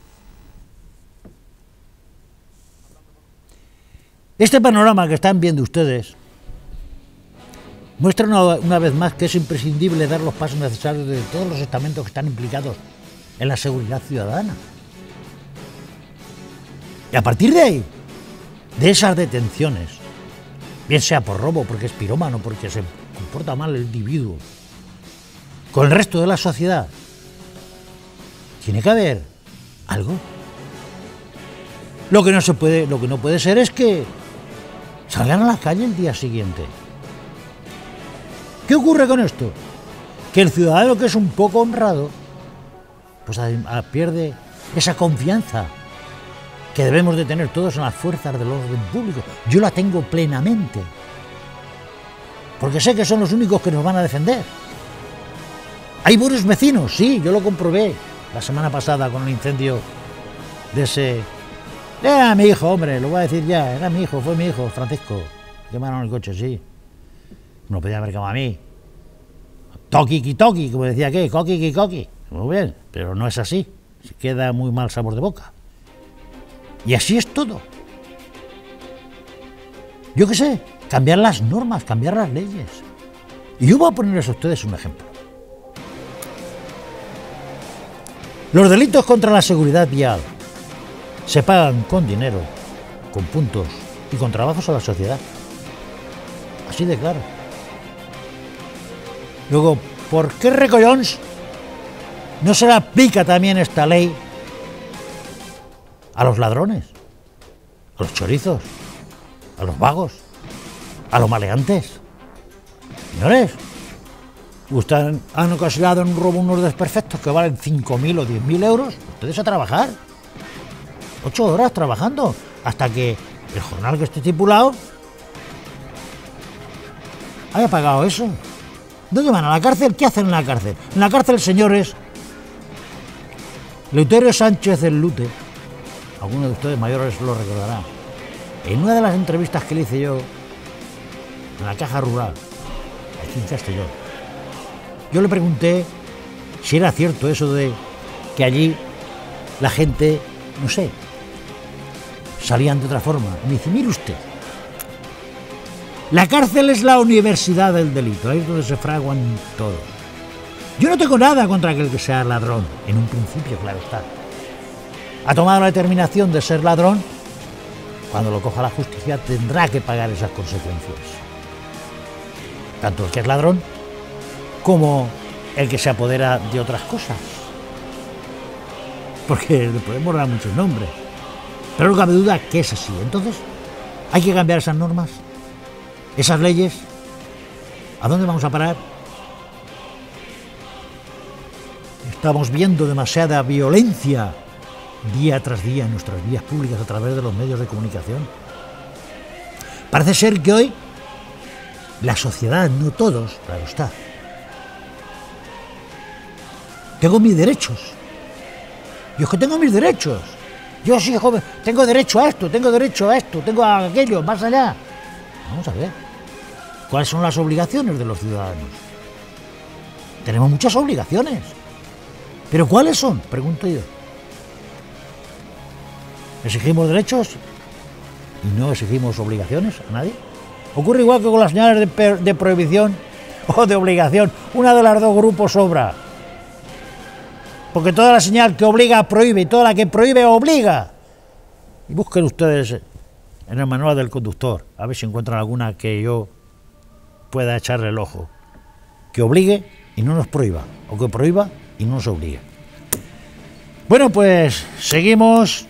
Este panorama que están viendo ustedes muestra una, una vez más que es imprescindible dar los pasos necesarios de todos los estamentos que están implicados en la seguridad ciudadana. Y a partir de ahí, de esas detenciones, bien sea por robo, porque es pirómano, porque se comporta mal el individuo, con el resto de la sociedad, tiene que haber algo. Lo que no se puede, lo que no puede ser es que salgan a la calle el día siguiente. ¿Qué ocurre con esto? Que el ciudadano que es un poco honrado, pues a, a, pierde esa confianza que debemos de tener todos en las fuerzas del orden público. Yo la tengo plenamente, porque sé que son los únicos que nos van a defender. Hay buenos vecinos, sí, yo lo comprobé la semana pasada con el incendio de ese... Era mi hijo, hombre, lo voy a decir ya, era mi hijo, fue mi hijo, Francisco. Quemaron el coche, sí. No podía haber quemado a mí. Toki, toki, como decía que, coqui, coqui. Muy bien, pero no es así. Se queda muy mal sabor de boca. Y así es todo. Yo qué sé, cambiar las normas, cambiar las leyes. Y yo voy a ponerles a ustedes un ejemplo. Los delitos contra la seguridad vial se pagan con dinero, con puntos y con trabajos a la sociedad. Así de claro. Luego, ¿por qué recollons no se le aplica también esta ley a los ladrones, a los chorizos, a los vagos, a los maleantes? Señores, ustedes han ocasionado en un robo unos desperfectos que valen cinco mil o diez mil euros. Ustedes a trabajar. Ocho horas trabajando hasta que el jornal que esté estipulado haya pagado eso. ¿Dónde van? ¿A la cárcel? ¿Qué hacen en la cárcel? En la cárcel, señores, Leuterio Sánchez del Lute, algunos de ustedes mayores lo recordarán, en una de las entrevistas que le hice yo en la Caja Rural, aquí en Castellón, yo le pregunté si era cierto eso de que allí la gente, no sé, salían de otra forma. Me dice, mire usted, la cárcel es la universidad del delito, ahí es donde se fraguan todos. Yo no tengo nada contra aquel que sea ladrón, en un principio, claro está. Ha tomado la determinación de ser ladrón, cuando lo coja la justicia tendrá que pagar esas consecuencias. Tanto el que es ladrón, como el que se apodera de otras cosas. Porque le podemos dar muchos nombres. Pero no cabe duda que es así. Entonces, hay que cambiar esas normas, esas leyes. ¿A dónde vamos a parar? Estamos viendo demasiada violencia día tras día en nuestras vías públicas a través de los medios de comunicación. Parece ser que hoy la sociedad, no todos, claro está. Tengo mis derechos. Yo es que tengo mis derechos. Yo soy joven, tengo derecho a esto, tengo derecho a esto, tengo a aquello, más allá. Vamos a ver. ¿Cuáles son las obligaciones de los ciudadanos? Tenemos muchas obligaciones. ¿Pero cuáles son? Pregunto yo. ¿Exigimos derechos y no exigimos obligaciones a nadie? Ocurre igual que con las señales de, per- de prohibición o de obligación. Una de las dos grupos sobra. Porque toda la señal que obliga prohíbe y toda la que prohíbe obliga. Y busquen ustedes en el manual del conductor, a ver si encuentran alguna que yo pueda echarle el ojo. Que obligue y no nos prohíba, o que prohíba y no nos obligue. Bueno, pues seguimos.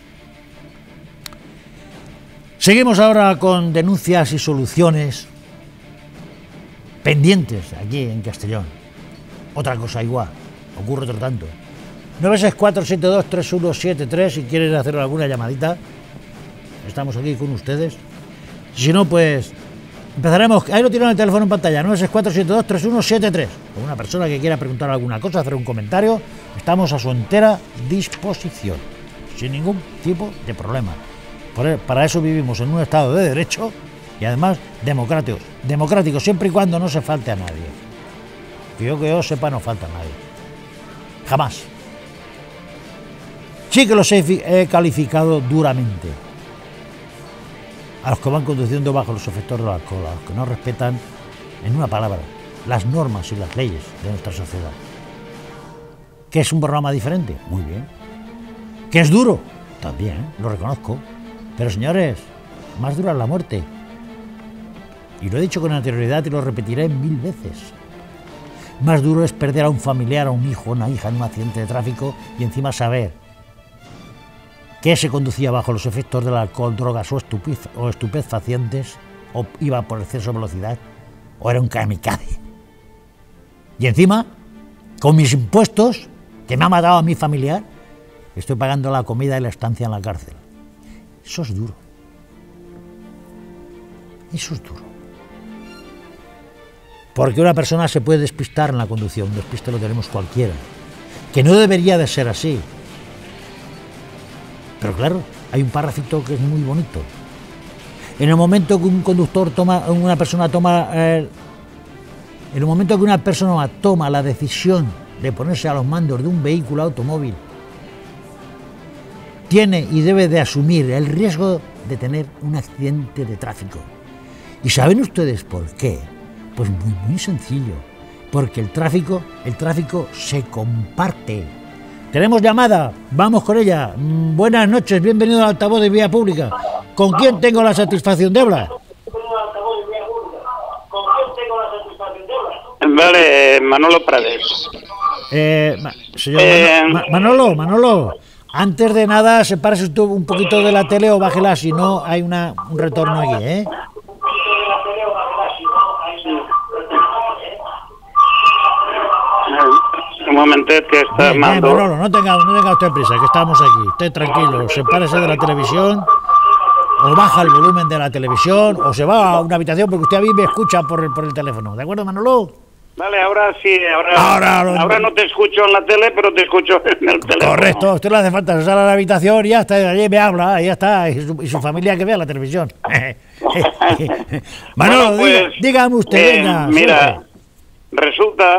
Seguimos ahora con denuncias y soluciones pendientes aquí en Castellón. Otra cosa igual, ocurre otro tanto. nueve seis cuatro siete dos tres uno siete tres si quieren hacer alguna llamadita. Estamos aquí con ustedes. Si no, pues empezaremos. Ahí lo tienen el teléfono en pantalla, nueve seis cuatro siete dos tres uno siete tres. Con una persona que quiera preguntar alguna cosa, hacer un comentario, estamos a su entera disposición, sin ningún tipo de problema. Para eso vivimos en un Estado de Derecho y además democráticos. Democráticos siempre y cuando no se falte a nadie. Que yo que yo sepa no falta a nadie. Jamás. Sí que los he, he calificado duramente. A los que van conduciendo bajo los efectos del alcohol, a los que no respetan, en una palabra, las normas y las leyes de nuestra sociedad. ¿Que es un programa diferente? Muy bien. ¿Que es duro? También, lo reconozco. Pero señores, más dura es la muerte. Y lo he dicho con anterioridad y lo repetiré mil veces. Más duro es perder a un familiar, a un hijo, a una hija en un accidente de tráfico y encima saber que se conducía bajo los efectos del alcohol, drogas o, estupez, o estupefacientes, o iba por exceso de velocidad, o era un kamikaze. Y encima, con mis impuestos, que me ha matado a mi familiar, estoy pagando la comida y la estancia en la cárcel. Eso es duro. Eso es duro. Porque una persona se puede despistar en la conducción, un despiste lo tenemos cualquiera, que no debería de ser así. Pero claro, hay un parrafito que es muy bonito. En el momento que un conductor toma, una persona toma, eh, en el momento que una persona toma la decisión de ponerse a los mandos de un vehículo automóvil, tiene y debe de asumir el riesgo de tener un accidente de tráfico. ¿Y saben ustedes por qué? Pues muy, muy sencillo. Porque el tráfico, el tráfico se comparte. Tenemos llamada, vamos con ella. Mm, buenas noches, bienvenido al altavoz de Vía Pública. ¿Con quién tengo la satisfacción de hablar? Vale, Manolo Prades. Eh, ma- señor Eh, Mano- Ma- Manolo, Manolo, antes de nada, sepárese usted un poquito de la tele o bájela, si no hay una, un retorno aquí, ¿eh? Un momento que está Bien, bien, mando. Manolo, no tenga, no tenga usted prisa, que estamos aquí. Usted tranquilo, sepárese de la televisión, o baja el volumen de la televisión, o se va a una habitación, porque usted a mí me escucha por el, por el teléfono. ¿De acuerdo, Manolo? Vale, ahora sí, ahora, Ahora ahora, lo- no te escucho en la tele, pero te escucho en el teléfono. Correcto, a usted le hace falta usar a la habitación y ya está, allí me habla, y ya está, y su, y su familia que vea la televisión. Manolo, Bueno, pues, diga- dígame usted, eh, venga. mira, suerte. resulta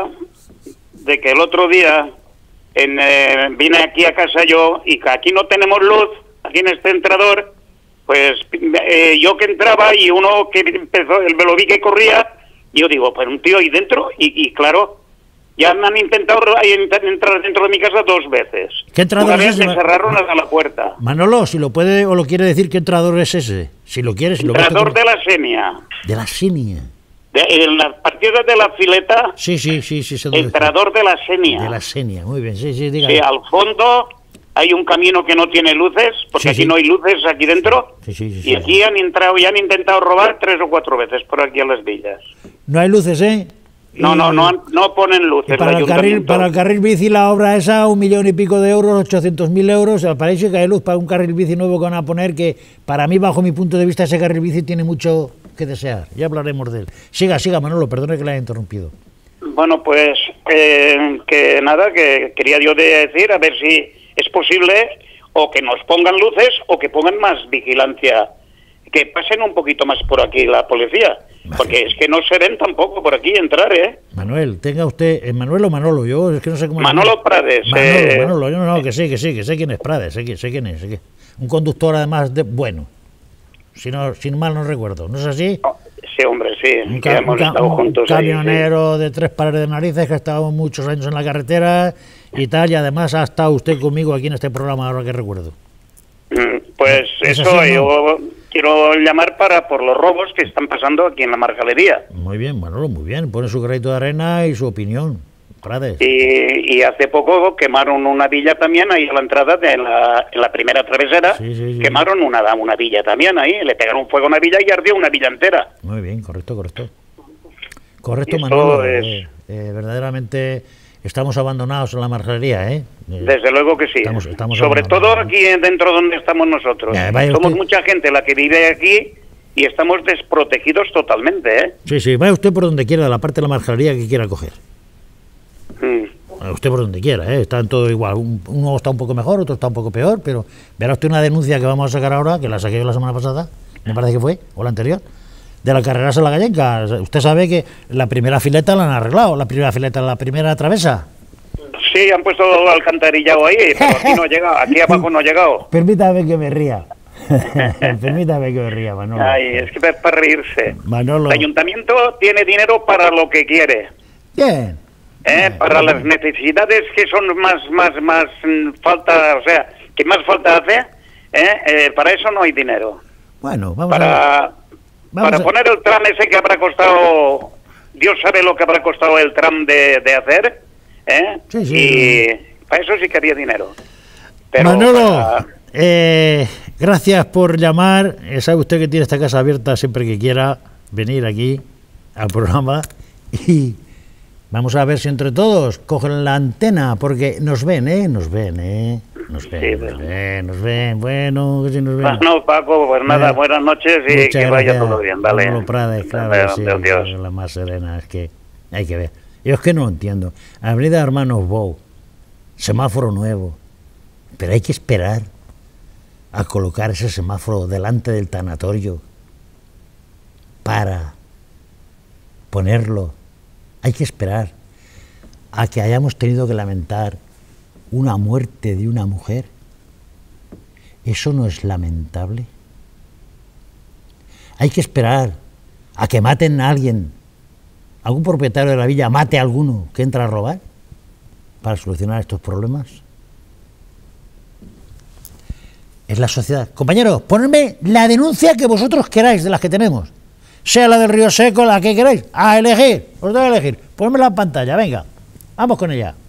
de que el otro día en, eh, vine aquí a casa yo y que aquí no tenemos luz, aquí en este entrador, pues eh, yo que entraba y uno que empezó, el lo vi que corría, yo digo, pues un tío ahí dentro y, y claro, ya me han intentado ahí ent- entrar dentro de mi casa dos veces. ¿Qué entrador Una es vez ese? me cerraron hasta la puerta. Manolo, si lo puede o lo quiere decir, ¿qué entrador es ese? Si lo quiere, si lo Entrador mete de la Senia. de la Senia. De, en las partidas de la fileta, Sí, sí, sí, sí. sé dónde está. entrador de la Senia. De la Senia, muy bien, sí, sí, diga. Sí, al fondo hay un camino que no tiene luces, porque Sí, aquí sí. no hay luces aquí dentro. Sí, sí, sí, sí. Y aquí han entrado y han intentado robar tres o cuatro veces por aquí a las villas. No hay luces, ¿eh? No, Y- no, no, han- no ponen y luces. para el, carril, ayuntamiento. para el carril bici, la obra esa, un millón y pico de euros, ochocientos mil euros. Parece que hay luz para un carril bici nuevo que van a poner, que para mí, bajo mi punto de vista, ese carril bici tiene mucho que desear. Ya hablaremos de él. Siga, siga, Manolo, perdone que le haya interrumpido. Bueno, pues eh, que nada, que quería yo de decir, a ver si es posible o que nos pongan luces o que pongan más vigilancia, que pasen un poquito más por aquí la policía, porque es que no se ven tampoco por aquí entrar, ¿eh? Manuel, tenga usted, ¿es Manuel o Manolo? Yo es que no sé cómo... Manolo Prades. Manolo, eh, Manolo, yo no, no, que sí, que sí, que sé quién es Prades, sé, que- sé quién es, sé que- un conductor además de bueno, si no, si mal no recuerdo, ¿no es así? Sí, hombre, sí, Un, que ca- hemos un ca- estado un juntos ahí, sí. camionero de tres pares de narices que ha estado muchos años en la carretera y tal, y además ha estado usted conmigo aquí en este programa, ahora que recuerdo. Mm, Pues ¿Es eso, así, no? yo quiero llamar para por los robos que están pasando aquí en la Margalería. Muy bien, Manolo, muy bien, pone su granito de arena y su opinión, Prades. Y, y hace poco quemaron una villa también ahí a la entrada de la, en la primera travesera. Sí, sí, sí. Quemaron una, una villa también ahí, le pegaron fuego a una villa y ardió una villa entera. Muy bien, correcto, correcto. Correcto, Esto Manolo. es- eh, eh, verdaderamente estamos abandonados en la margalería, ¿eh? Eh, Desde luego que sí. Estamos- estamos Sobre hablando, todo ¿no? aquí dentro donde estamos nosotros. Ya, vaya Somos usted- mucha gente la que vive aquí y estamos desprotegidos totalmente, ¿eh? Sí, sí, vaya usted por donde quiera, de la parte de la margalería que quiera coger. Mm. Vaya usted por donde quiera, ¿eh? Están todo igual. Un- Uno está un poco mejor, otro está un poco peor, pero verá usted una denuncia que vamos a sacar ahora, que la saqué yo la semana pasada, me parece que fue, o la anterior, de la carrera a la Gallenca. Usted sabe que la primera fileta la han arreglado, la primera fileta, la primera travesa. Sí, han puesto alcantarillado ahí, pero aquí no ha llegado, aquí abajo no ha llegado. Permítame que me ría. Permítame que me ría, Manolo. Ay, es que es para reírse. Manolo. El ayuntamiento tiene dinero para lo que quiere, Bien. ¿eh? Para las necesidades que son más, más, más mm, falta, o sea, que más falta hace, ¿eh? Eh, para eso no hay dinero. Bueno, vamos a Para, Vamos para a- poner el tram ese que habrá costado, Dios sabe lo que habrá costado el tram de, de hacer, ¿eh? Sí, sí. Y para eso sí que había dinero. Pero Manolo, para- eh, gracias por llamar. Eh, sabe usted que tiene esta casa abierta siempre que quiera venir aquí al programa y vamos a ver si entre todos cogen la antena, porque nos ven, ¿eh? Nos ven, ¿eh? Nos ven, Sí, nos bueno. ven, nos ven, bueno, que si nos ven. Bueno, Paco, pues nada, Eh, buenas noches y Muchas que vaya gracias, todo bien, ¿vale? Manolo Prades, claro, Adiós, sí, adiós. la más serena, es que hay que ver. Yo es que no lo entiendo. Avenida Hermanos Bou, semáforo nuevo, pero hay que esperar a colocar ese semáforo delante del tanatorio para ponerlo. Hay que esperar a que hayamos tenido que lamentar una muerte de una mujer. ¿Eso no es lamentable? Hay que esperar a que maten a alguien, algún propietario de la villa mate a alguno que entra a robar para solucionar estos problemas. es la sociedad. Compañeros, ponedme la denuncia que vosotros queráis de las que tenemos. Sea la del Río Seco, la que queráis. A elegir, os doy a elegir. Ponedmela en pantalla, venga. Vamos con ella.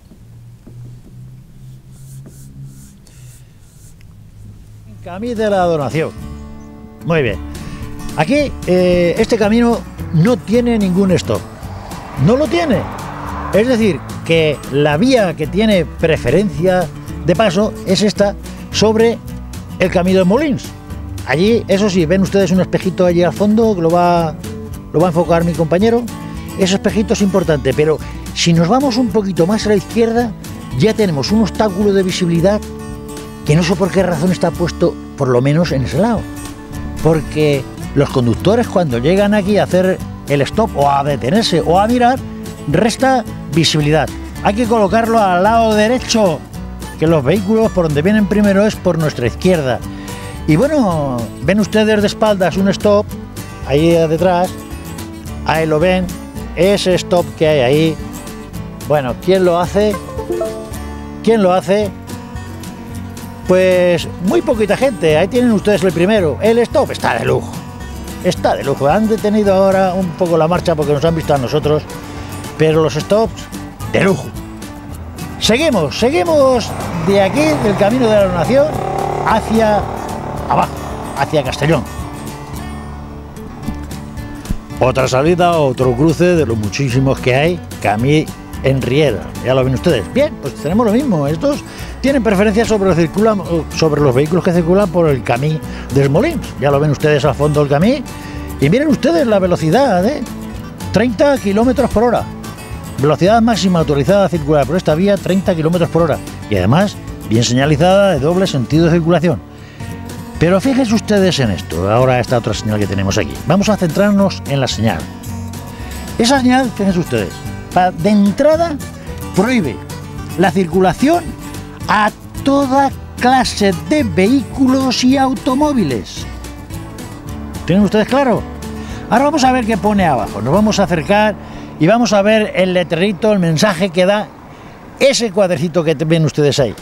Camino de la donación. Muy bien. Aquí, eh, este camino no tiene ningún stop. No lo tiene. Es decir, que la vía que tiene preferencia de paso es esta sobre el camino de Molins. Allí, eso sí, ven ustedes un espejito allí al fondo que lo va, lo va a enfocar mi compañero. Ese espejito es importante, pero si nos vamos un poquito más a la izquierda, ya tenemos un obstáculo de visibilidad que no sé por qué razón está puesto, por lo menos en ese lado. Porque los conductores, cuando llegan aquí a hacer el stop o a detenerse o a mirar, resta visibilidad. Hay que colocarlo al lado derecho, que los vehículos por donde vienen primero es por nuestra izquierda. Y bueno, ven ustedes de espaldas un stop, ahí detrás, ahí lo ven, ese stop que hay ahí. Bueno, ¿quién lo hace? ¿Quién lo hace? Pues muy poquita gente, ahí tienen ustedes el primero. El stop está de lujo, está de lujo. Han detenido ahora un poco la marcha porque nos han visto a nosotros, pero los stops, de lujo. Seguimos, seguimos de aquí, del camino de la donación, hacia abajo, hacia Castellón. Otra salida, otro cruce de los muchísimos que hay, que a mí en Riera, ya lo ven ustedes. Bien, pues tenemos lo mismo. Estos tienen preferencia sobre, circulan, sobre los vehículos que circulan por el camí de Molins. Ya lo ven ustedes al fondo del camí. Y miren ustedes la velocidad, ¿eh? treinta kilómetros por hora. Velocidad máxima autorizada a circular por esta vía, treinta kilómetros por hora. Y además, bien señalizada de doble sentido de circulación. Pero fíjense ustedes en esto, ahora esta otra señal que tenemos aquí. Vamos a centrarnos en la señal. Esa señal, fíjense ustedes, de entrada prohíbe la circulación a toda clase de vehículos y automóviles. ¿Tienen ustedes claro? Ahora vamos a ver qué pone abajo. Nos vamos a acercar y vamos a ver el letrerito, el mensaje que da ese cuadrecito que ven ustedes ahí.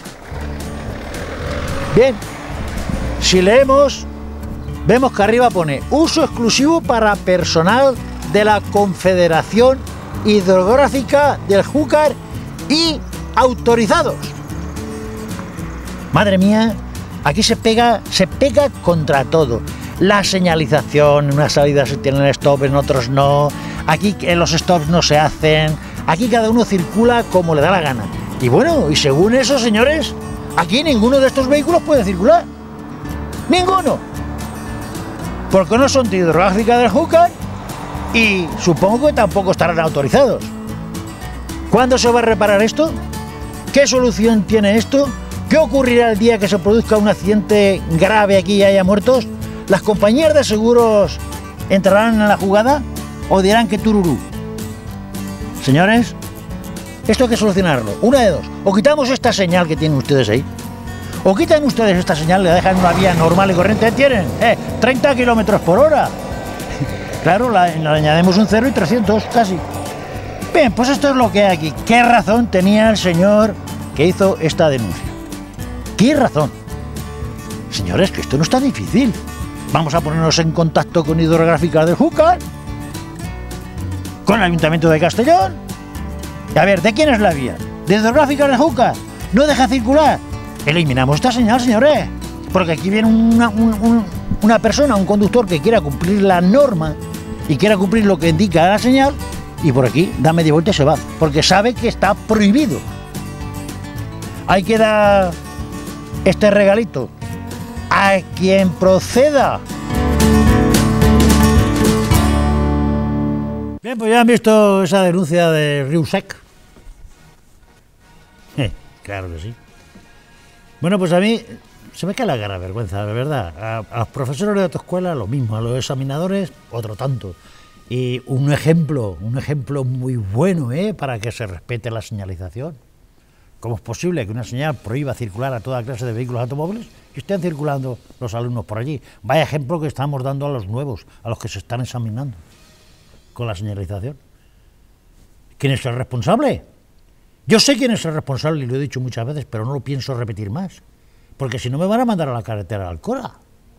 Bien, si leemos, vemos que arriba pone uso exclusivo para personal de la Confederación Hidrográfica del Júcar y autorizados. Madre mía, aquí se pega, se pega contra todo. La señalización, en unas salidas se tienen stop, en otros no. Aquí los stops no se hacen. Aquí cada uno circula como le da la gana. Y bueno, y según eso, señores, aquí ninguno de estos vehículos puede circular. Ninguno. Porque no son de hidrográfica del Júcar y supongo que tampoco estarán autorizados. ¿Cuándo se va a reparar esto? ¿Qué solución tiene esto? ¿Qué ocurrirá el día que se produzca un accidente grave aquí y haya muertos? ¿Las compañías de seguros entrarán en la jugada o dirán que tururú? Señores, esto hay que solucionarlo. Una de dos. O quitamos esta señal que tienen ustedes ahí. O quitan ustedes esta señal y la dejan en una vía normal y corriente. Tienen eh, treinta kilómetros por hora. Claro, la, le añadimos un cero y trescientos casi. Bien, pues esto es lo que hay aquí. ¿Qué razón tenía el señor que hizo esta denuncia? ¿Qué razón? Señores, que esto no es tan difícil. Vamos a ponernos en contacto con Hidrográfica del Júcar, con el Ayuntamiento de Castellón. Y a ver, ¿de quién es la vía? ¿De Hidrográfica del Júcar? ¿No deja circular? Eliminamos esta señal, señores. Porque aquí viene una, un, un, una persona, un conductor que quiera cumplir la norma y quiera cumplir lo que indica la señal, y por aquí da media vuelta y se va, porque sabe que está prohibido. Hay que dar este regalito a quien proceda. Bien, pues ya han visto esa denuncia de Riusec. Eh, claro que sí. Bueno, pues a mí se me cae la cara de vergüenza, de verdad. A, a los profesores de autoescuela lo mismo, a los examinadores otro tanto. Y un ejemplo, un ejemplo muy bueno, ¿eh?, para que se respete la señalización. ¿Cómo es posible que una señal prohíba circular a toda clase de vehículos automóviles y estén circulando los alumnos por allí? Vaya ejemplo que estamos dando a los nuevos, a los que se están examinando con la señalización. ¿Quién es el responsable? Yo sé quién es el responsable y lo he dicho muchas veces, pero no lo pienso repetir más. porque si no me van a mandar a la carretera de Alcora.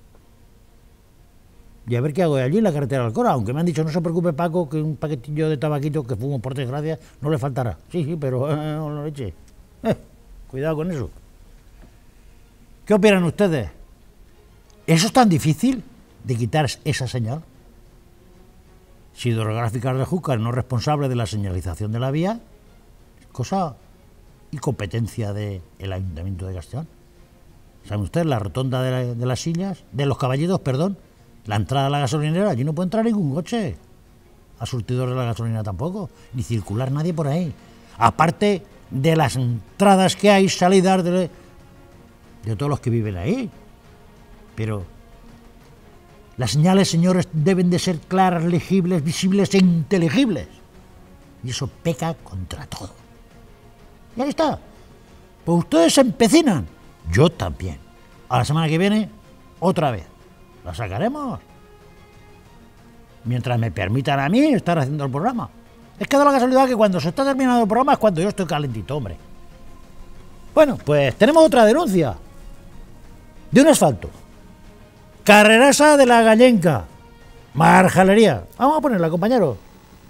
Y a ver qué hago allí en la carretera de Alcora, aunque me han dicho, no se preocupe Paco, que un paquetillo de tabaquito que fumo por desgracia no le faltará. Sí, sí, pero eh, no lo eche. Eh, cuidado con eso. ¿Qué opinan ustedes? ¿Eso es tan difícil de quitar esa señal? Si Hidrográficas de Júcar no es responsable de la señalización de la vía, cosa y competencia del Ayuntamiento de Castellón. ¿Saben ustedes? La rotonda de, la, de las sillas, de los caballitos, perdón, la entrada a la gasolinera, allí no puede entrar ningún coche, a surtidor de la gasolina tampoco, ni circular nadie por ahí. Aparte de las entradas que hay, salidas de, de todos los que viven ahí. Pero las señales, señores, deben de ser claras, legibles, visibles e inteligibles. Y eso peca contra todo. Y ahí está. Pues ustedes se empecinan. Yo también. A la semana que viene, otra vez. La sacaremos. Mientras me permitan a mí estar haciendo el programa. Es que da la casualidad que cuando se está terminando el programa es cuando yo estoy calentito, hombre. Bueno, pues tenemos otra denuncia. De un asfalto. Carrerasa de la Gallenca. Marjalería. Vamos a ponerla, compañero.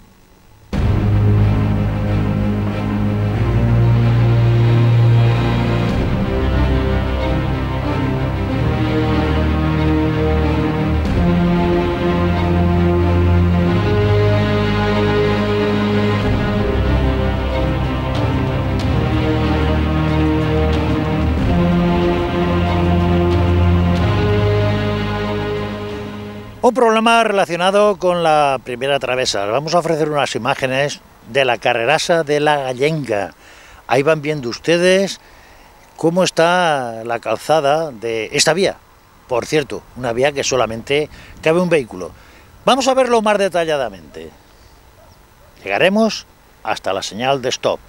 Un problema relacionado con la primera travesa. Vamos a ofrecer unas imágenes de la carrerasa de la Gallenca. Ahí van viendo ustedes cómo está la calzada de esta vía. Por cierto, una vía que solamente cabe un vehículo. Vamos a verlo más detalladamente. Llegaremos hasta la señal de stop.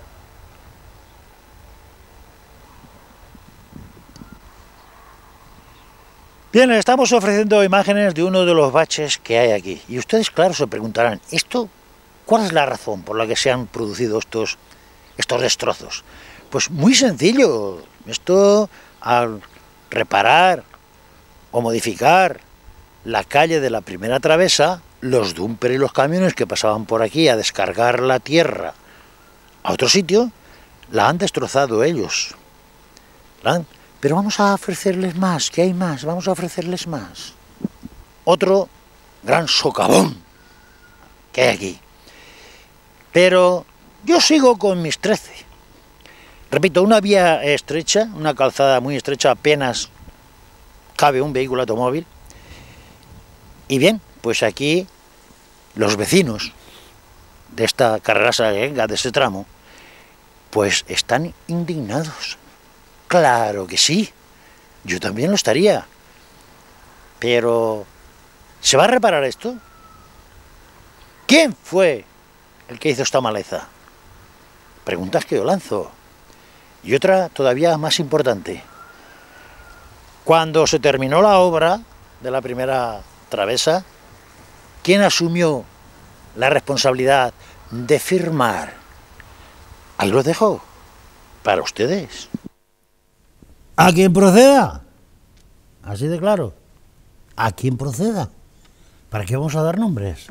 Bien, estamos ofreciendo imágenes de uno de los baches que hay aquí. Y ustedes, claro, se preguntarán, ¿esto cuál es la razón por la que se han producido estos, estos destrozos? Pues muy sencillo. Esto, al reparar o modificar la calle de la primera travesa, los dumper y los camiones que pasaban por aquí a descargar la tierra a otro sitio, la han destrozado ellos. La han... Pero vamos a ofrecerles más, que hay más, vamos a ofrecerles más. Otro gran socavón que hay aquí. Pero yo sigo con mis trece. Repito, una vía estrecha, una calzada muy estrecha, apenas cabe un vehículo automóvil. Y bien, pues aquí los vecinos de esta carrerasa de ese tramo, pues están indignados. Claro que sí, yo también lo estaría. Pero, ¿se va a reparar esto? ¿Quién fue el que hizo esta maleza? Preguntas que yo lanzo. Y otra todavía más importante. Cuando se terminó la obra de la primera travesa, ¿quién asumió la responsabilidad de firmar? Ahí lo dejo para ustedes. ¿A quien proceda? Así de claro. ¿A quien proceda? ¿Para qué vamos a dar nombres?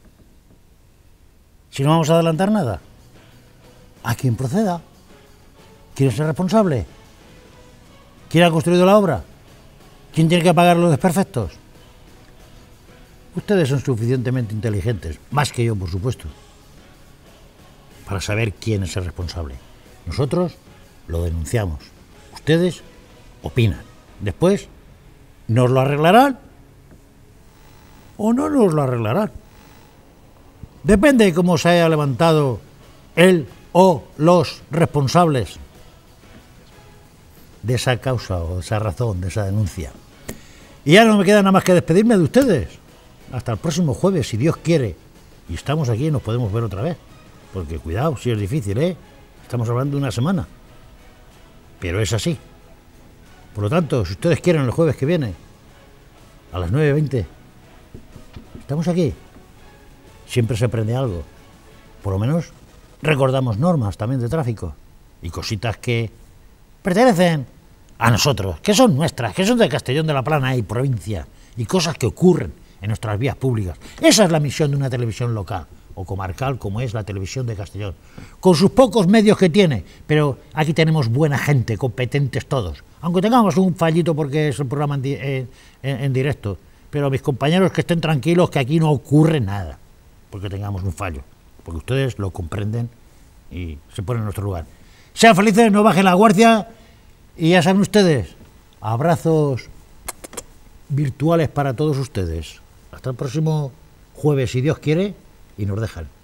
Si no vamos a adelantar nada. ¿A quien proceda? ¿Quién es el responsable? ¿Quién ha construido la obra? ¿Quién tiene que pagar los desperfectos? Ustedes son suficientemente inteligentes, más que yo, por supuesto, para saber quién es el responsable. Nosotros lo denunciamos. Ustedes opinan. Después, ¿nos lo arreglarán o no nos lo arreglarán? Depende de cómo se haya levantado él o los responsables de esa causa o de esa razón, de esa denuncia. Y ya no me queda nada más que despedirme de ustedes. Hasta el próximo jueves, si Dios quiere. Y estamos aquí y nos podemos ver otra vez. Porque cuidado, si es difícil, ¿eh? Estamos hablando de una semana. Pero es así. Por lo tanto, si ustedes quieren el jueves que viene, a las nueve veinte, estamos aquí. Siempre se aprende algo. Por lo menos recordamos normas también de tráfico y cositas que pertenecen a nosotros, que son nuestras, que son de Castellón de la Plana y provincia, y cosas que ocurren en nuestras vías públicas. Esa es la misión de una televisión local o comarcal como es la televisión de Castellón, con sus pocos medios que tiene, pero aquí tenemos buena gente, competentes todos, aunque tengamos un fallito porque es el programa en, di en, en directo, pero mis compañeros que estén tranquilos que aquí no ocurre nada, porque tengamos un fallo, porque ustedes lo comprenden y se ponen en nuestro lugar. Sean felices, no bajen la guardia y ya saben ustedes, abrazos virtuales para todos ustedes. Hasta el próximo jueves, si Dios quiere, y nos dejan.